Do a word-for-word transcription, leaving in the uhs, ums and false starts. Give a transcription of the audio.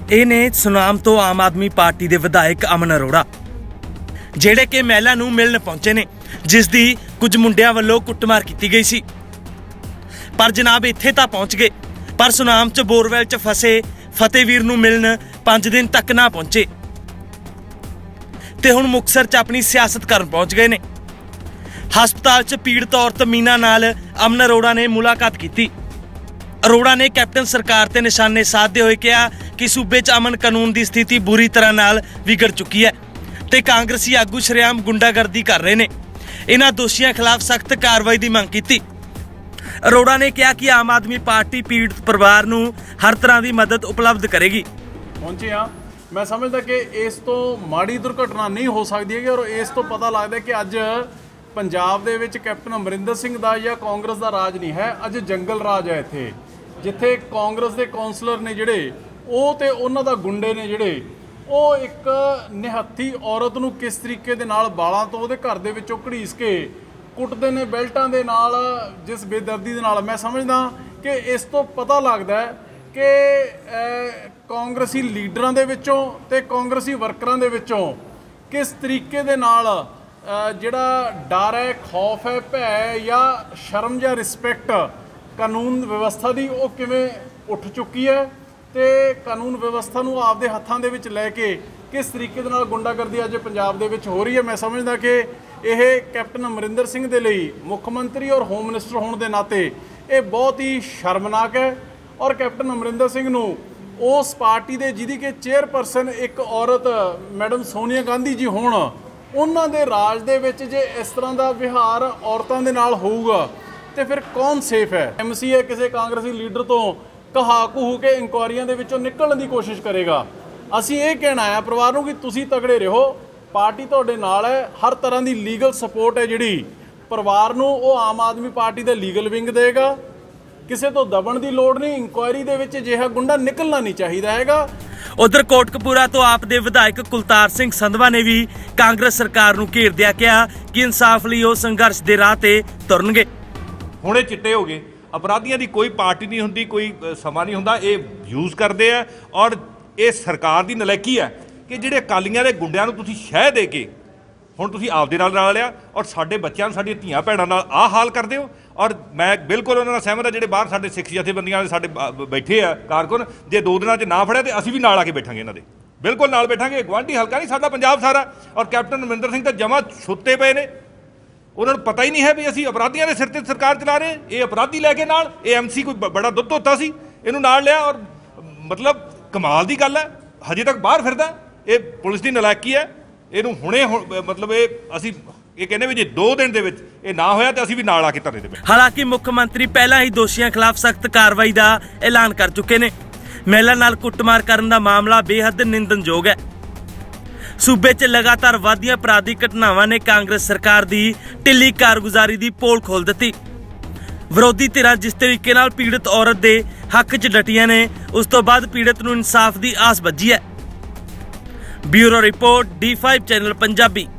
ਇਹ ਨੇ ਸੁਨਾਮ ਤੋਂ ਆਮ आदमी पार्टी के विधायक अमन अरोड़ा, ਜਿਹੜੇ कि महिला ਨੂੰ मिलन पहुंचे ने, जिस दी कुछ मुंडियां ਵੱਲੋਂ कुटमार की गई सी। पर जनाब इत्थे तां पहुंच गए, पर सुनाम च बोरवेल च फसे फतेहवीर ਨੂੰ मिलन पांच दिन तक ना पहुंचे ते हुण मुक्तसर च अपनी सियासत करन पहुंच गए ने। हस्पताल च पीड़ित औरत मीना नाल अमन अरोड़ा ने मुलाकात की। अरोड़ा ने कैप्टन सरकार ते निशाने साधते हुए कहा कि सूबे च अमन कानून की स्थिति बुरी तरह नाल विगड़ चुकी है ते कांग्रेसी आगू शरेआम गुंडागर्दी कर रहे हैं। इन्हां दोषियों खिलाफ सख्त कार्रवाई की मांग की। अरोड़ा ने कहा कि आम आदमी पार्टी पीड़ित परिवार नूं हर तरह की मदद उपलब्ध करेगी। पहुंचे हाँ, मैं समझदा कि इस तो माड़ी दुर्घटना नहीं हो सकती है और इस तो पता लगता है कि अज पंजाब दे विच कैप्टन अमरिंदर सिंह दा या कांग्रेस दा राज नहीं है, अज जंगल राज है। इत्थे जिथे कांग्रेस के कौंसलर ने जिहड़े ਉਹ ਤੇ ਉਹਨਾਂ ਦਾ ਗੁੰਡੇ ਨੇ ਜਿਹੜੇ ਉਹ ਇੱਕ ਨਿਹੱਥੀ ਔਰਤ ਨੂੰ ਕਿਸ ਤਰੀਕੇ ਦੇ ਨਾਲ ਬਾਲਾਂ ਤੋਂ ਉਹਦੇ ਘਰ ਦੇ ਵਿੱਚੋਂ ਘੜੀਸ ਕੇ ਕੁੱਟਦੇ ਨੇ ਬੈਲਟਾਂ ਦੇ ਨਾਲ, ਜਿਸ ਬੇਦਰਦੀ ਦੇ ਨਾਲ। ਮੈਂ ਸਮਝਦਾ ਕਿ ਇਸ ਤੋਂ ਪਤਾ ਲੱਗਦਾ ਹੈ ਕਿ ਕਾਂਗਰਸੀ ਲੀਡਰਾਂ ਦੇ ਵਿੱਚੋਂ ਤੇ ਕਾਂਗਰਸੀ ਵਰਕਰਾਂ ਦੇ ਵਿੱਚੋਂ ਕਿਸ ਤਰੀਕੇ ਦੇ ਨਾਲ ਜਿਹੜਾ ਡਰ ਹੈ, ਖੌਫ ਹੈ, ਭੈ ਹੈ ਜਾਂ ਸ਼ਰਮ ਜਾਂ ਰਿਸਪੈਕਟ ਕਾਨੂੰਨ ਵਿਵਸਥਾ ਦੀ ਉਹ ਕਿਵੇਂ ਉੱਠ ਚੁੱਕੀ ਹੈ ਤੇ ਕਾਨੂੰਨ ਵਿਵਸਥਾ ਨੂੰ ਆਪਦੇ ਹੱਥਾਂ ਦੇ ਵਿੱਚ ਲੈ ਕੇ ਕਿਸ ਤਰੀਕੇ ਦੇ ਨਾਲ ਗੁੰਡਾਗਰਦੀ ਅੱਜ ਪੰਜਾਬ ਦੇ ਵਿੱਚ ਹੋ ਰਹੀ ਹੈ। ਮੈਂ ਸਮਝਦਾ ਕਿ ਇਹ ਕੈਪਟਨ ਅਮਰਿੰਦਰ ਸਿੰਘ ਦੇ ਲਈ ਮੁੱਖ ਮੰਤਰੀ ਔਰ ਹੋਮ ਮਿਨਿਸਟਰ ਹੋਣ ਦੇ ਨਾਤੇ ਇਹ ਬਹੁਤ ਹੀ ਸ਼ਰਮਨਾਕ ਹੈ। ਔਰ ਕੈਪਟਨ ਅਮਰਿੰਦਰ ਸਿੰਘ ਨੂੰ ਉਸ ਪਾਰਟੀ ਦੇ ਜਿਹਦੀ ਕਿ ਚੇਅਰਪਰਸਨ ਇੱਕ ਔਰਤ ਮੈਡਮ ਸੋਨੀਆ ਗਾਂਧੀ ਜੀ ਹੋਣ, ਉਹਨਾਂ ਦੇ ਰਾਜ ਦੇ ਵਿੱਚ ਜੇ ਇਸ ਤਰ੍ਹਾਂ ਦਾ ਵਿਹਾਰ ਔਰਤਾਂ ਦੇ ਨਾਲ ਹੋਊਗਾ ਤੇ ਫਿਰ ਕੌਣ ਸੇਫ ਹੈ। ਐਮਸੀਏ ਕਿਸੇ ਕਾਂਗਰਸੀ ਲੀਡਰ ਤੋਂ कहा कूह के इंक्वायरियां दे विचों निकलण दी कोशिश करेगा। असीं ये कहना है परिवार नूं कि तुसीं तगड़े रहो, पार्टी तुहाडे नाल है, हर तरह की लीगल सपोर्ट है जिहड़ी परिवार नूं वो आम आदमी पार्टी दा लीगल विंग देगा। किसी तो दबण दी लोड़ नहीं, इंक्वायरी दे विच जिहा गुंडा निकलना नहीं चाहिदा हैगा। उधर कोटकपूरा तो आप दे विधायक कुलतार सिंह संधवा ने भी कांग्रेस सरकार नूं घेरदिआं कहा कि इंसाफ लई वो संघर्ष दे राह ते तुरनगे। हुणे चिट्टे हो गए, अपराधियों की कोई पार्टी नहीं होंगी, कोई समा नहीं होंदा, ये यूज़ करते हैं। और ये सरकार की नलैकी है कि जिहड़े अकालियां दे गुंडियां नूं तुसीं शह दे के हुण तुसीं आपदे नाल रल लिया और साडे बच्चों साडी धीआं भैणां नाल आह हाल करदे हो। और मैं बिल्कुल उन्हां नाल सहमत है, जिहड़े बाहर साडे सिख जथेबंदियां दे साडे बैठे आ कारकुन, जे दो दिनां च ना फड़िया तो असीं भी नाल आके बैठांगे, इन्हां दे बिल्कुल नाल बैठांगे। गुआंढी हलका नहीं साडा पंजाब सारा। और कैप्टन अमरिंदर सिंह तां जमा सुत्ते पे ने, उन्होंने पता ही नहीं है भी असी अपराधियों के सिर ते सरकार चला रहे हैं। ये अपराधी लैके नाल ये एम सी कोई बड़ा दुੱਧ धोता सी, इनू नाल लिया। और मतलब कमाल की गल है, हजे तक बाहर फिरदा। ये पुलिस की नलायकी है, इनू हुणे मतलब ये असी ये कहने भी जे दो दिन दे विच ये ना होया तो असी भी नाल आके धरने दे। हालांकि मुख्यमंत्री पहला ही दोषियों खिलाफ सख्त कार्रवाई का ऐलान कर चुके ने। महिला नाल कुटमार करन दा मामला बेहद निंदनयोग है। सूबे च लगातार वादियां अपराधिक घटनावां ने कांग्रेस सरकार की ढिली कारगुजारी की पोल खोल दी। विरोधी धिरां जिस तरीके नाल पीड़ित औरत के हक च डटियां ने, उस तो बाद पीड़ित नूं इंसाफ की आस बझी है। Bureau report D five channel Punjabi.